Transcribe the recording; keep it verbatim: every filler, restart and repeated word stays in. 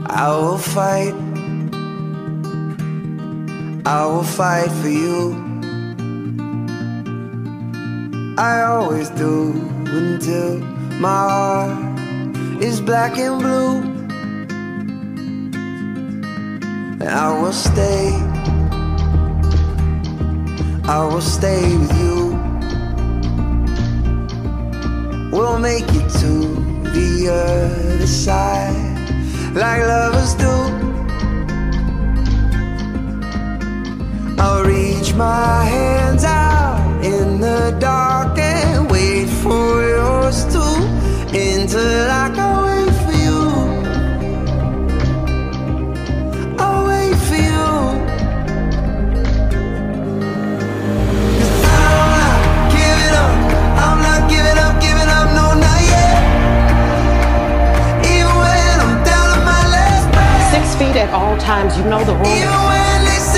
I will fight, I will fight for you. I always do until my heart is black and blue. And I will stay, I will stay with you. We'll make it to the other side like lovers do. I'll reach my hands out in the dark and wait for yours too, until I can wait for you. I'll wait for you. 'Cause I'm not giving up, I'm not giving up, giving up, no, not yet. Even when I'm down on my last breath, Six feet at all times, you know the rules. even when they